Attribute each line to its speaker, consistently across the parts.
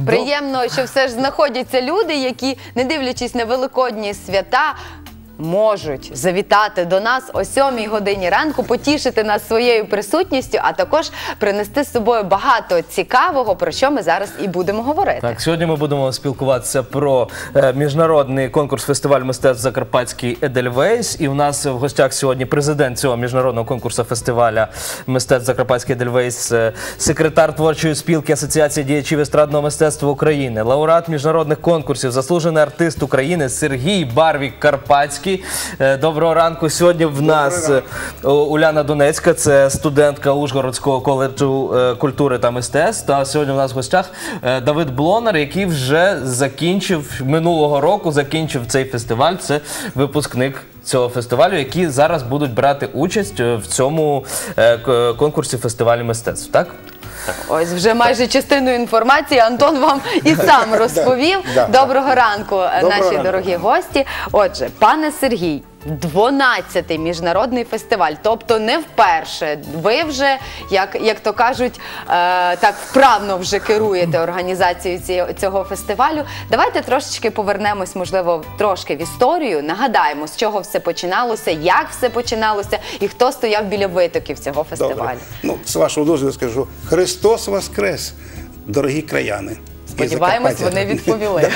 Speaker 1: Приємно, що все ж знаходяться люди, які, не дивлячись на великодні свята, можуть завітати до нас о 7 годині ранку, потішити нас своєю присутністю, а також принести з собою багато цікавого, про що ми зараз і будемо говорити.
Speaker 2: Так, сьогодні ми будемо спілкуватися про міжнародний конкурс-фестиваль мистецтв Закарпатський Едельвейс. І в нас в гостях сьогодні президент цього міжнародного конкурсу фестиваля мистецтв Закарпатський Едельвейс, секретар творчої спілки Асоціації діячів естрадного мистецтва України, лауреат міжнародних конкурсів, заслужений артист України Сергій Барвік-Карпатський. Доброго ранку. Сьогодні в нас Уляна Донецька, це студентка Ужгородського коледжу культури та мистецтв. Та сьогодні в нас в гостях Давид Блонар, який вже минулого року закінчив цей фестиваль. Це випускник цього фестивалю, які зараз будуть брати участь в цьому конкурсі фестивалю мистецтв, так?
Speaker 1: Ось вже майже частину інформації Антон вам і сам розповів. Доброго ранку, наші дорогі гості. Отже, пане Сергій, 12-й міжнародний фестиваль, тобто не вперше. Ви вже, як то кажуть, так вправно вже керуєте організацією цього фестивалю. Давайте трошечки повернемось, можливо, трошки в історію, нагадаємо, з чого все починалося, як все починалося і хто стояв біля витоків цього фестивалю.
Speaker 3: Добре. Ну, з вашого дозволу скажу, Христос Воскрес, дорогі краяни.
Speaker 1: Сподіваємось, вони відповіли.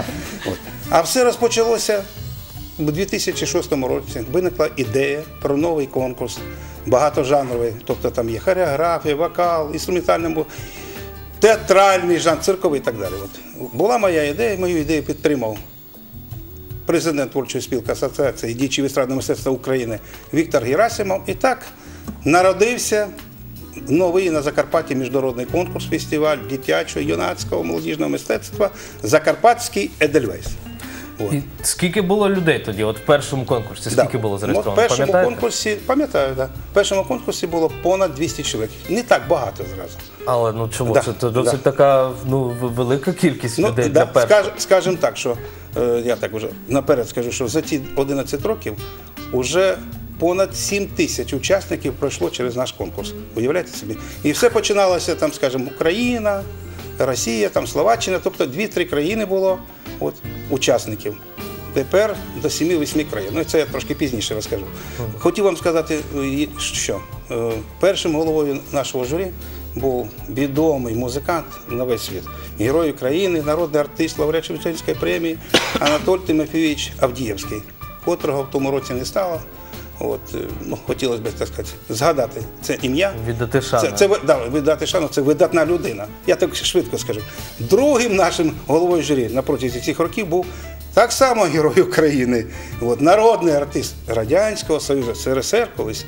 Speaker 3: А все розпочалося у 2006 році. Виникла ідея про новий конкурс, багатожанровий, тобто там є хореографія, вокал, інструментальний, театральний жанр, цирковий і так далі. Була моя ідея, мою ідею підтримав президент творчої спілки Асоціації діячів естрадного мистецтва України Віктор Герасимов. І так народився новий на Закарпатті міжнародний конкурс, фестиваль дитячого, юнацького, молодіжного мистецтва «Закарпатський Едельвейс».
Speaker 2: І скільки було людей тоді, от в першому конкурсі, скільки було зареєстровано, пам'ятаєте?
Speaker 3: Пам'ятаю, так. В першому конкурсі було понад 200 чоловік. Не так багато зразу.
Speaker 2: Але ну чому? Це досить така велика кількість людей для першого.
Speaker 3: Скажімо так, що я так вже наперед скажу, що за ті 11 років вже понад 7 тисяч учасників пройшло через наш конкурс. Уявляєте собі? І все починалося, там, скажімо, Україна, Росія, там, Словаччина, тобто 2-3 країни було учасників. Тепер до 7-8 країн. Ну, це я трошки пізніше розкажу. Хотів вам сказати, що першим головою нашого журі був відомий музикант на весь світ, герой України, народний артист, лауреат Шевченської премії Анатолій Тимофійович Авдієвський, котрого в тому році не стало. Хотілося б, так сказати, згадати це ім'я.
Speaker 2: Віддати шану.
Speaker 3: Віддати шану, це видатна людина. Я так швидко скажу. Другим нашим головою журі на протязі цих років був так само герой України, народний артист Радянського Союзу, СРСР колись.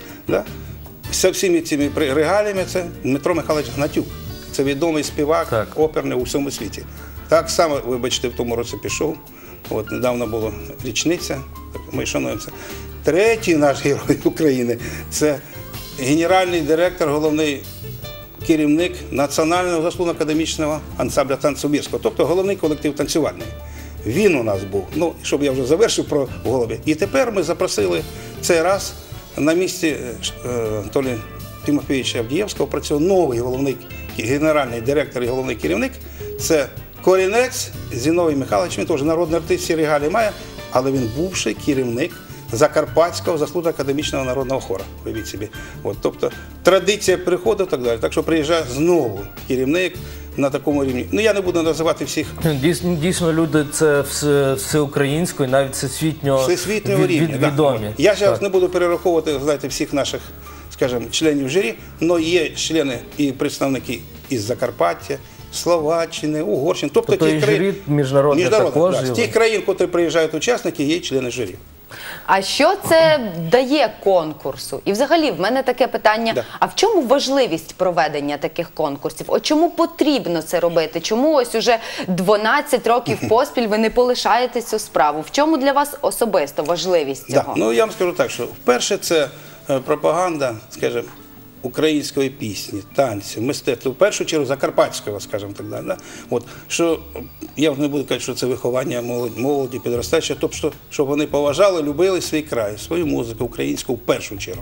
Speaker 3: З всіми цими регаліями це Дмитро Михайлович Гнатюк. Це відомий співак, оперний у всьому світі. Так само, вибачте, в тому році пішов. Недавно була річниця, ми шануємося. Третій наш герой України – це генеральний директор, головний керівник Національного заслужено-академічного ансамбля танцю Бірського, тобто головний колектив танцювальний. Він у нас був, щоб я вже завершив про голови. І тепер ми запросили цей раз на місці Анатолія Тимофійовича Авдієвського працює новий головний генеральний директор і головний керівник. Це корінець Зіновій Михайлович, він теж народний артист, всі регалії має, але він бувший керівник Закарпатського заслужено-академічного народного хору, уявіть собі. Тобто традиція приходу і так далі. Так що приїжджає знову керівник на такому рівні. Я не буду називати всіх.
Speaker 2: Дійсно, люди це всеукраїнської, навіть всесвітнього відомі.
Speaker 3: Я зараз не буду перераховувати, знаєте, всіх наших, скажімо, членів журі, але є члени і представники із Закарпаття, Словаччини, Угорщини.
Speaker 2: Тобто і журі міжнародне також.
Speaker 3: З тих країн, куди приїжджають учасники, є члени журі.
Speaker 1: А що це дає конкурсу? І взагалі, в мене таке питання, а в чому важливість проведення таких конкурсів? Чому потрібно це робити? Чому ось уже 12 років поспіль ви не полишаєте цю справу? В чому для вас особисто важливість цього?
Speaker 3: Я вам скажу так, що вперше це пропаганда, скажімо, української пісні, танців, мистецтва, в першу чергу закарпатського, скажімо так далі. Що я не буду казати, що це виховання молоді, підростаючої, тобто, щоб вони поважали, любили свій край, свою музику, українську в першу чергу.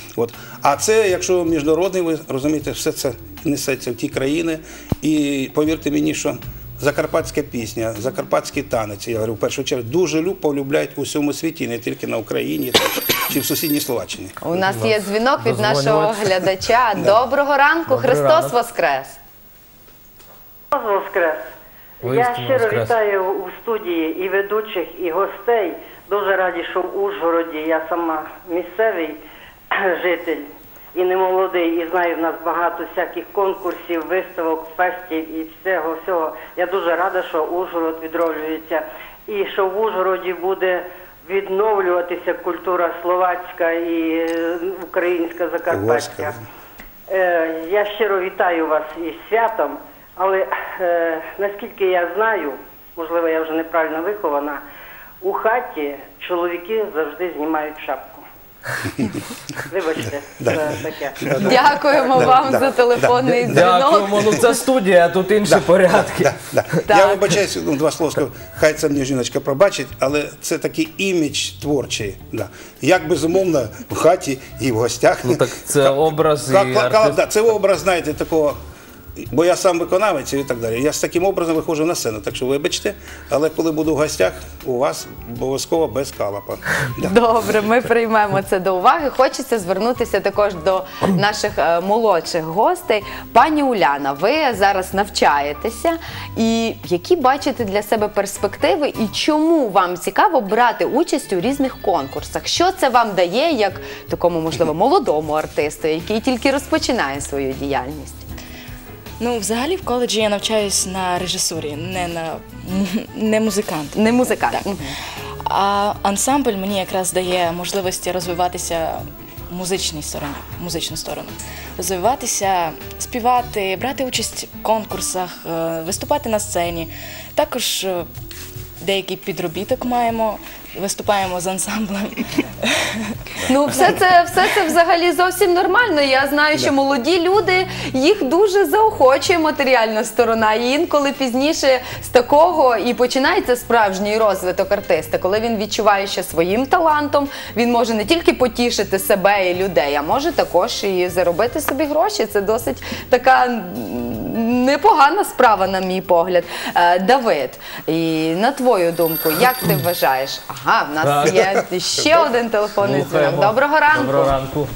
Speaker 3: А це, якщо міжнародний, ви розумієте, все це несеться в ті країни. І повірте мені, що закарпатська пісня, закарпатський танець, я говорю, в першу чергу, дуже полюбляють у всьому світі, не тільки на Україні чи в сусідній Словаччині.
Speaker 1: У нас є дзвінок від нашого глядача. Доброго ранку, Христос Воскрес!
Speaker 4: Воскрес! Я щиро вітаю у студії і ведучих, і гостей. Дуже раді, що в Ужгороді. Я сама місцевий житель і не молодий, і знаю, в нас багато всяких конкурсів, виставок, фестів і всього. Я дуже рада, що Ужгород відроджується і що в Ужгороді буде відновлюватися культура словацька і українська, закарпатська. Я щиро вітаю вас із святом, але наскільки я знаю, можливо, я вже неправильно вихована, у хаті чоловіки завжди знімають шапку. Вибачте, таке.
Speaker 1: Дякуємо вам за телефонний дзвінок.
Speaker 2: Дякуємо, ну це студія, тут інші порядки.
Speaker 3: Я вибачаюся, два слова скажу, хай це мені жіночка пробачить, але це такий імідж творчий. Як безумовно в хаті і в гостях.
Speaker 2: Ну так це образ і артист.
Speaker 3: Це образ, знаєте, такого. Бо я сам виконавець і так далі. Я з таким образом виходжу на сцену, так що вибачте, але коли буду в гостях, у вас обов'язково без калапа.
Speaker 1: Добре, ми приймемо це до уваги. Хочеться звернутися також до наших молодших гостей. Пані Уляна, ви зараз навчаєтеся, і які бачите для себе перспективи, і чому вам цікаво брати участь у різних конкурсах? Що це вам дає, як такому, можливо, молодому артисту, який тільки розпочинає свою діяльність?
Speaker 5: Ну, взагалі в коледжі я навчаюсь на режисурі, не музикант.
Speaker 1: Не музикант.
Speaker 5: Так. А ансамбль мені якраз дає можливості розвиватися в музичну сторону. Розвиватися, співати, брати участь в конкурсах, виступати на сцені. Також деякий підробіток маємо, виступаємо з ансамблем.
Speaker 1: Ну, все це взагалі зовсім нормально. Я знаю, що молоді люди, їх дуже заохочує матеріальна сторона. І інколи пізніше з такого і починається справжній розвиток артиста, коли він відчуває, що своїм талантом він може не тільки потішити себе і людей, а може також і заробити собі гроші. Це досить така непогана справа, на мій погляд. Давид, і на твою думку, як ти вважаєш? Ага, в нас є ще один телефонний дзвінок. Доброго ранку.
Speaker 2: Доброго ранку.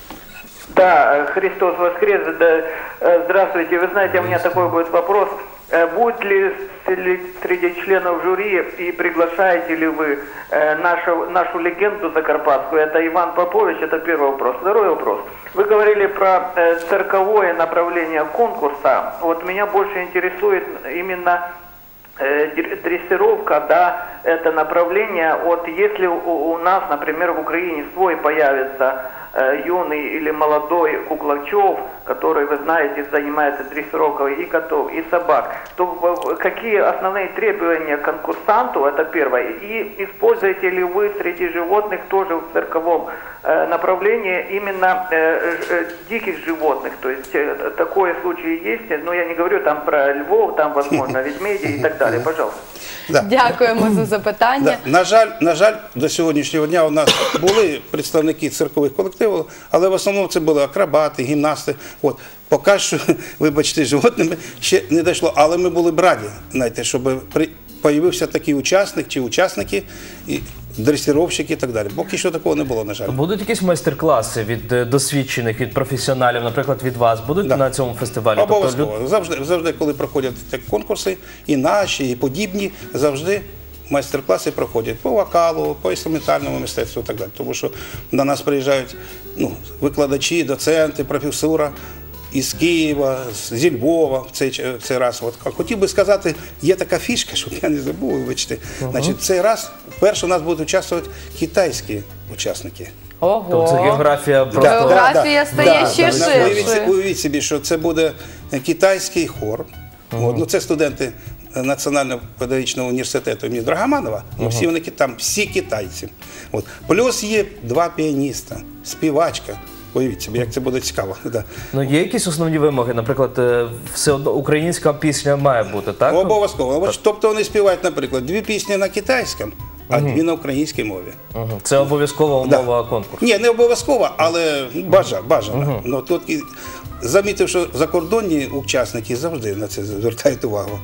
Speaker 6: Да, Христос воскрес. Да, здравствуйте. Вы знаете, у меня такой будет вопрос. Будет ли среди членов жюри и приглашаете ли вы нашу легенду закарпатскую? Это Иван Попович, это первый вопрос. Второй вопрос. Вы говорили про цирковое направление конкурса. Вот меня больше интересует именно дрессировка, да, это направление. Вот если у нас, например, в Украине свой появится юный или молодой Куклачев, который, вы знаете, занимается дрессировкой и котов, и собак, то какие основные требования к конкурсанту, это первое, и используете ли вы среди животных тоже в цирковом направлении именно диких животных, то есть такое случай есть, но я не говорю там про львов, там возможно ведмедей и так далее, пожалуйста.
Speaker 1: Дякуємо за запитання.
Speaker 3: На жаль, до сьогоднішнього дня у нас були представники циркових колективів, але в основному це були акробати, гімнасти. Поки що, вибачте, животними ще не дійшло, але ми були б раді, знаєте, щоб з'явився такий учасник чи учасники, дресировщики і так далі. Поки що такого не було, на жаль.
Speaker 2: Будуть якісь майстер-класи від досвідчених, від професіоналів, наприклад, від вас, будуть на цьому фестивалі?
Speaker 3: Обов'язково. Завжди, коли проходять такі конкурси, і наші, і подібні, завжди майстер-класи проходять по вокалу, по інструментальному мистецтву і так далі. Тому що до нас приїжджають викладачі, доценти, професура із Києва, зі Львова в цей раз. Хотів би сказати, є така фішка, щоб я не забув, вибачте. Значить, цей раз вперше у нас будуть участвувати китайські учасники.
Speaker 1: Ого!
Speaker 2: Тобто географія просто...
Speaker 1: Географія стає ще ширшою.
Speaker 3: Уявіть собі, що це буде китайський хор. Це студенти Національного педагогічного університету імені Драгоманова. Всі вони там, всі китайці. Плюс є два піаніста, співачка. Уявіть собі, як це буде цікаво.
Speaker 2: Ну, є якісь основні вимоги? Наприклад, все одно українська пісня має бути, так?
Speaker 3: Обов'язково. Тобто вони співають, наприклад, дві пісні на китайському, а дві на українській мові.
Speaker 2: Це обов'язкова умова конкурсу?
Speaker 3: Ні, не обов'язково, але бажано. Замітив, що закордонні учасники завжди на це звертають увагу.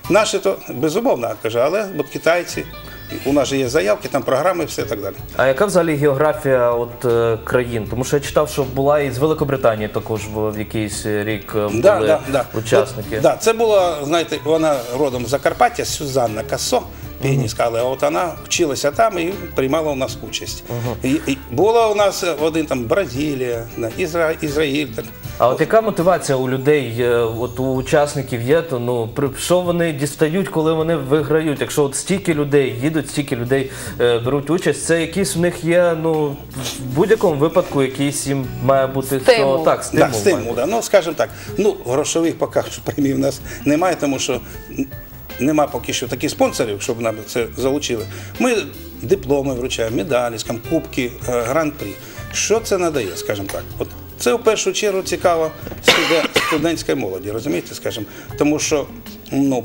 Speaker 3: Наші то безумовно, каже, але от китайці, у нас же є заявки, там програми і все так далі.
Speaker 2: А яка взагалі географія країн? Тому що я читав, що була і з Великобританії також в якийсь рік були учасники.
Speaker 3: Так, це була, знаєте, вона родом з Закарпаття, Сюзанна Кассо, піаністка, але от вона вчилася там і приймала у нас участь. І була у нас один там Бразилія, Ізраїль.
Speaker 2: А от яка мотивація у людей, от у учасників є, то ну, що вони дістають, коли вони виграють? Якщо от стільки людей їдуть, стільки людей беруть участь, це якийсь у них є, ну, в будь-якому випадку якийсь їм має бути
Speaker 1: стимул.
Speaker 2: Так, стимул.
Speaker 3: Так, стимул, да. Ну, скажімо так, ну, грошових поки що премій в нас немає, тому що нема поки що таких спонсорів, щоб нам це залучили. Ми дипломи вручаємо, медалі, кубки, гран-прі. Що це надає, скажімо так? От це в першу чергу цікаво студентській молоді, розумієте, скажімо? Тому що, ну,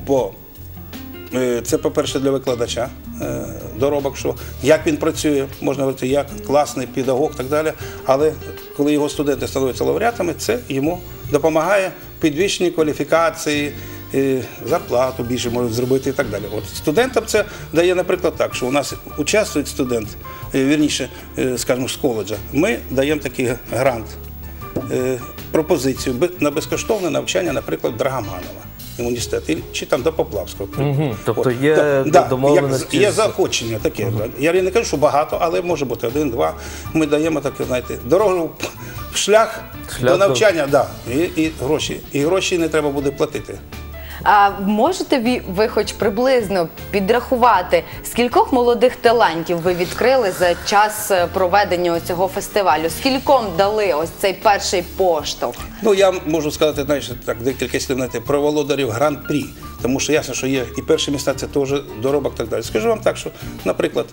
Speaker 3: це, по-перше, для викладача доробок, що як він працює, можна говорити, як класний педагог і так далі, але коли його студенти становляться лауреатами, це йому допомагає в підвищенні кваліфікації, зарплату більше можуть зробити і так далі. От студентам це дає, наприклад, так, що у нас участвують студенти, вірніше, скажімо, з коледжа, ми даємо такий грант, пропозицію на безкоштовне навчання, наприклад, Драгоманова університет, чи там до Поплавського.
Speaker 2: Тобто є домовленості?
Speaker 3: Є заохочення таке. Я не кажу, що багато, але може бути один-два. Ми даємо таке, знаєте, дорогу, шлях до навчання, і гроші не треба буде платити.
Speaker 1: А можете ви хоч приблизно підрахувати, скількох молодих талантів ви відкрили за час проведення цього фестивалю? Скільком дали ось цей перший поштовх?
Speaker 3: Ну, я можу сказати, знаєш, так, декілька слів, знаєте, про володарів гран-прі, тому що ясно, що є і перші місця, це теж доробок і так далі. Скажу вам так, що, наприклад,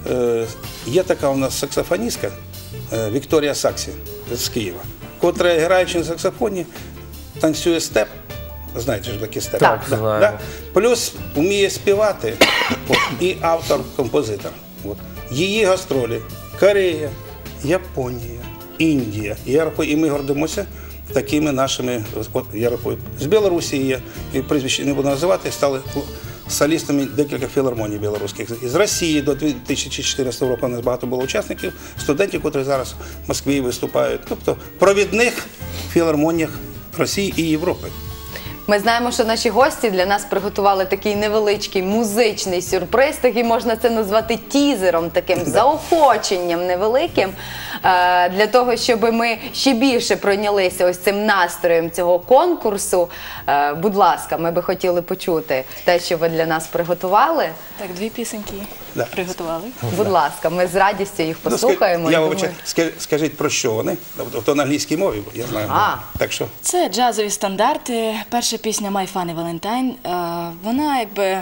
Speaker 3: є така у нас саксофоністка Вікторія Саксі з Києва, котра, граючи на саксофоні, танцює степ. Знаєте ж такі степи.
Speaker 2: Так, знаємо.
Speaker 3: Да? Плюс вміє співати і автор-композитор. Її гастролі Корея, Японія, Індія. І ми гордимося такими нашими, я рахую, з Білорусі є, прізвище не буду називати, стали солістами декілька філармоній білоруських. З Росії до 2014 року у нас багато було учасників, студентів, які зараз в Москві виступають. Тобто в провідних філармоніях Росії і Європи.
Speaker 1: Ми знаємо, що наші гості для нас приготували такий невеличкий музичний сюрприз, такий можна це назвати тізером, таким заохоченням невеликим, для того, щоб ми ще більше пройнялися ось цим настроєм цього конкурсу. Будь ласка, ми би хотіли почути те, що ви для нас приготували.
Speaker 5: Так, дві пісеньки приготували.
Speaker 1: Будь ласка, ми з радістю їх послухаємо.
Speaker 3: Я вибачаю, скажіть, про що вони? То на англійській мові, я знаю. Так що?
Speaker 5: Це джазові стандарти. Перша пісня «My Funny Valentine», вона якби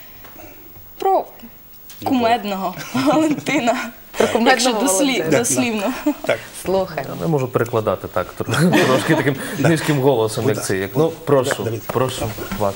Speaker 5: про кумедного Валентина. Якщо дослівно.
Speaker 1: Слухай.
Speaker 2: Я не можу перекладати так, трошки таким низьким голосом, як це. Ну, прошу вас.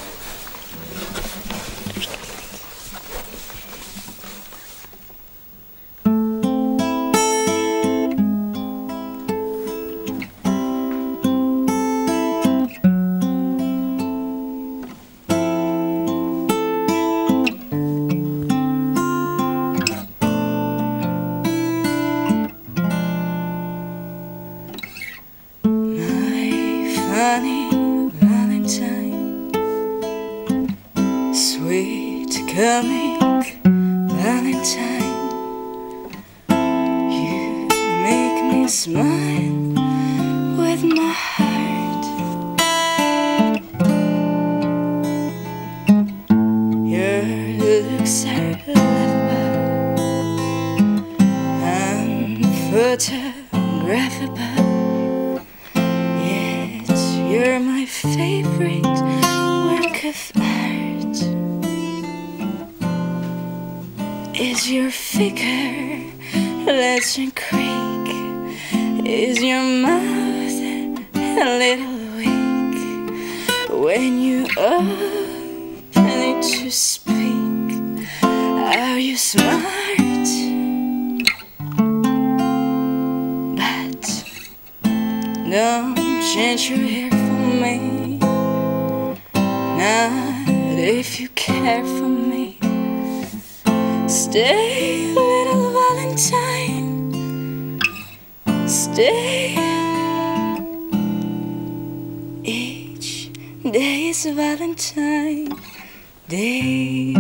Speaker 5: Funny Valentine, sweet comic Valentine, you make me smile with my heart. Your looks are lovable, unphotographable. You're my favorite work of art. Is your figure less and creak? Is your mouth a little weak when you open it to speak? Are you smart? But don't change your hair for me, not if you care for me, stay, little Valentine, stay. Each day is Valentine Day.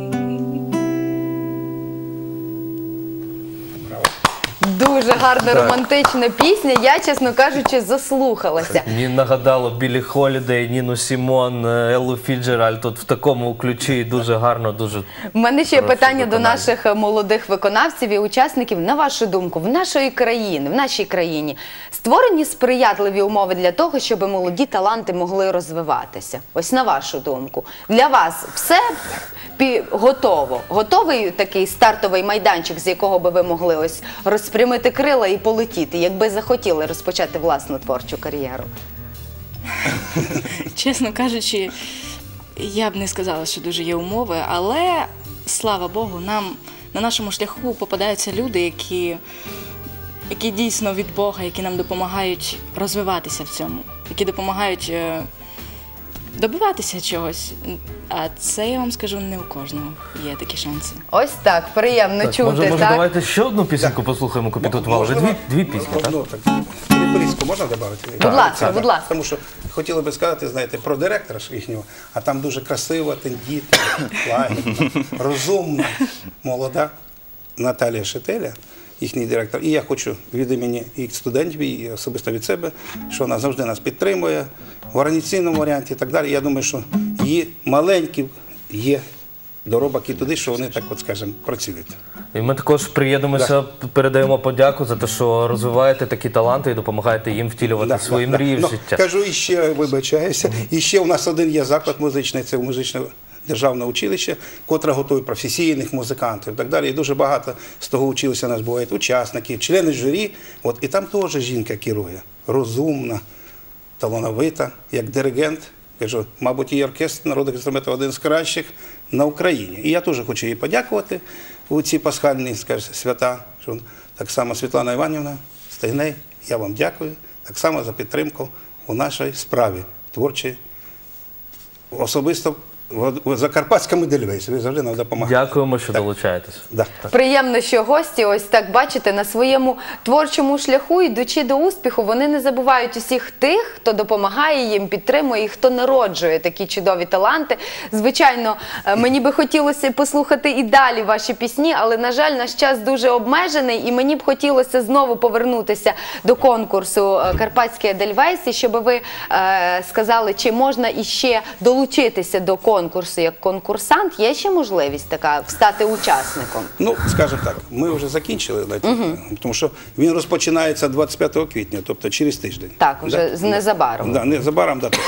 Speaker 1: Дуже гарна романтична пісня. Я, чесно кажучи, заслухалася.
Speaker 2: Мені нагадало Біллі Холідей, Ніну Сімон, Еллу Фіджеральд. Тут в такому ключі дуже гарно, дуже.
Speaker 1: У мене ще є питання до наших молодих виконавців і учасників. На вашу думку, в нашій країні створені сприятливі умови для того, щоб молоді таланти могли розвиватися? Ось на вашу думку. Для вас все готово? Готовий такий стартовий майданчик, з якого би ви могли ось розпрямити крила і полетіти, якби захотіли розпочати власну творчу кар'єру?
Speaker 5: Чесно кажучи, я б не сказала, що дуже є умови, але, слава Богу, нам на нашому шляху попадаються люди, які дійсно від Бога, які нам допомагають розвиватися в цьому, які допомагають добиватися чогось. А це, я вам скажу, не у кожного є такі шанси.
Speaker 1: Ось так, приємно чути.
Speaker 2: Може,
Speaker 1: так?
Speaker 2: давайте ще одну пісеньку послухаємо, яку підготували. Ви дві пісні, так?
Speaker 3: Переписку можна додати?
Speaker 1: Будь ласка, будь ласка.
Speaker 3: Тому що хотіли би сказати, знаєте, про директора ж їхнього, а там дуже красива, тендітна, лагідна, розумна, молода Наталія Шетеля, їхній директор. І я хочу від імені і студентів, і особисто від себе, що вона завжди нас підтримує в організаційному варіанті і так далі. Я думаю, що її маленькі є доробок і туди, що вони, так от скажемо, працюють.
Speaker 2: І ми також приєднуємося, передаємо подяку за те, що розвиваєте такі таланти і допомагаєте їм втілювати свої мрії в життя.
Speaker 3: Кажу, і ще, вибачаюся, і ще у нас один є заклад музичний, це музичне державне училище, котре готує професійних музикантів і так далі. І дуже багато з того училища у нас бувають учасники, члени журі. От, і там теж жінка керує, розумна, талановита, як диригент. Кажу, мабуть, її оркестр народних інструментів один з кращих на Україні. І я теж хочу їй подякувати у ці пасхальні, скажімо, свята. Що так само Світлана Іванівна Стегней, я вам дякую. Так само за підтримку у нашій справі творчій. Особисто в Закарпатському Едельвейсі. Ви завжди нам допомагаєте.
Speaker 2: Дякуємо, що долучаєтесь.
Speaker 3: Да.
Speaker 1: Приємно, що гості, ось так бачите, на своєму творчому шляху, йдучи до успіху, вони не забувають усіх тих, хто допомагає їм, підтримує і хто народжує такі чудові таланти. Звичайно, мені би хотілося послухати і далі ваші пісні, але, на жаль, наш час дуже обмежений, і мені б хотілося знову повернутися до конкурсу «Карпатський Едельвейс», і щоб ви сказали, чи можна іще долучитися до конкурсу як конкурсант, є ще можливість така стати учасником?
Speaker 3: Ну, скажімо так, ми вже закінчили, тому що він розпочинається 25 квітня, тобто через тиждень.
Speaker 1: Так, вже незабаром.
Speaker 3: Да, незабаром, да,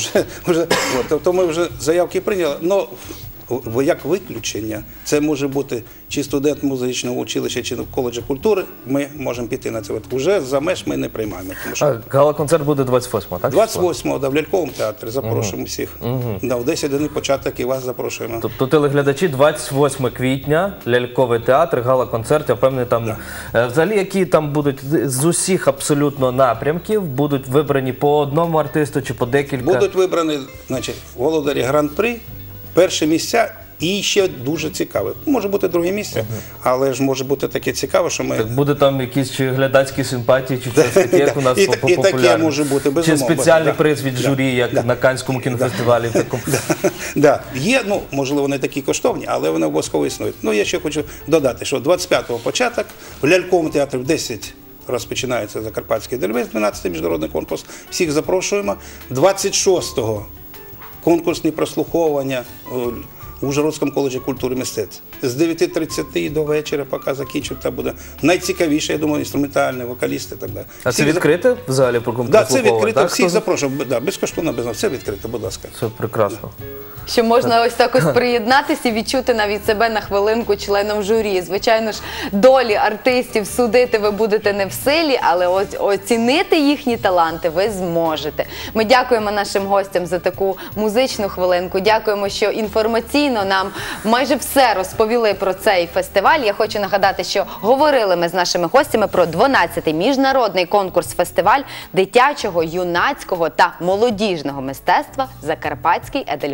Speaker 3: тобто ми вже заявки прийняли. Но як виключення, це може бути чи студент музичного училища, чи коледжу культури, ми можемо піти на це. Уже за меж ми не приймаємо.
Speaker 2: Гала-концерт буде 28-го, так?
Speaker 3: 28-го, да, в Ляльковому театрі, запрошуємо всіх. Да, в 10 годин початок і вас запрошуємо.
Speaker 2: Тобто телеглядачі, 28 квітня, Ляльковий театр, гала-концерт, я впевнений, там взагалі, які там будуть з усіх абсолютно напрямків, будуть вибрані по одному артисту чи по декілька?
Speaker 3: Будуть вибрані, значить, володарі гран-при, перші місця. І ще дуже цікаве. Може бути друге місце, але ж може бути таке цікаве, що ми...
Speaker 2: Так буде там якісь чи глядацькі симпатії, чи щось таке, як у нас популярно?
Speaker 3: І таке може бути, безумовно.
Speaker 2: Чи спеціальний приз від журі, як на Каннському кінофестивалі?
Speaker 3: Так, є, ну, можливо, не такі коштовні, але вони обов'язково існують. Ну, я ще хочу додати, що 25-го початок, в Ляльковому театрі в 10 розпочинається Закарпатський Едельвейс, 12-й міжнародний конкурс. Всіх запрошуємо. 26-го конкурсні прослуховування в Ужгородському коледжі культури і мистецтв. З 9:30 до вечора, поки закінчимо, це буде найцікавіше, я думаю, інструментальні, вокалісти і так далі.
Speaker 2: А це відкрите в залі прослуховування?
Speaker 3: Так, це відкрито, всіх запрошуємо, безкоштовно, без нас, все відкрито, будь ласка.
Speaker 2: Це прекрасно.
Speaker 1: Що можна ось так ось приєднатися і відчути навіть себе на хвилинку членом журі. Звичайно ж, долі артистів судити ви будете не в силі, але оцінити їхні таланти ви зможете. Ми дякуємо нашим гостям за таку музичну хвилинку. Дякуємо, що інформаційно нам майже все розповіли про цей фестиваль. Я хочу нагадати, що говорили ми з нашими гостями про 12-й міжнародний конкурс-фестиваль дитячого, юнацького та молодіжного мистецтва «Закарпатський Едельвейс 2012».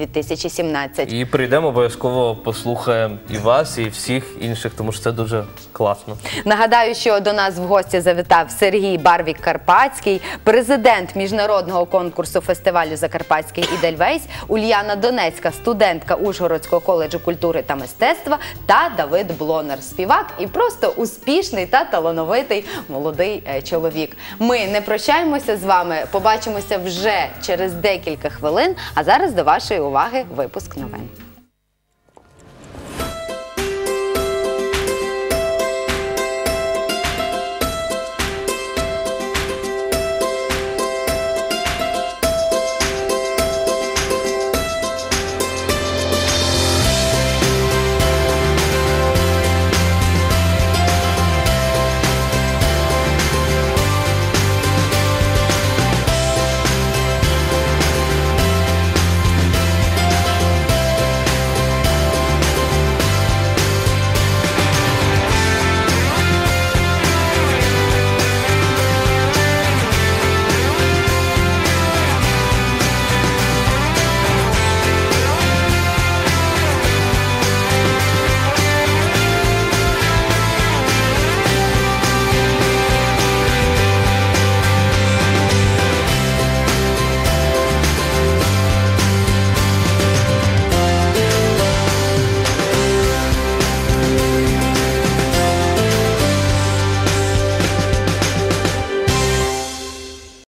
Speaker 1: 2017.
Speaker 2: І прийдемо, обов'язково послухаємо і вас, і всіх інших, тому що це дуже класно.
Speaker 1: Нагадаю, що до нас в гості завітав Сергій Барвік-Карпатський, президент міжнародного конкурсу фестивалю «Закарпатський Едельвейс», Ульяна Донецька, студентка Ужгородського коледжу культури та мистецтва, та Давид Блонар, співак і просто успішний та талановитий молодий чоловік. Ми не прощаємося з вами, побачимося вже через декілька хвилин, а зараз до вашої уваги випуск новин.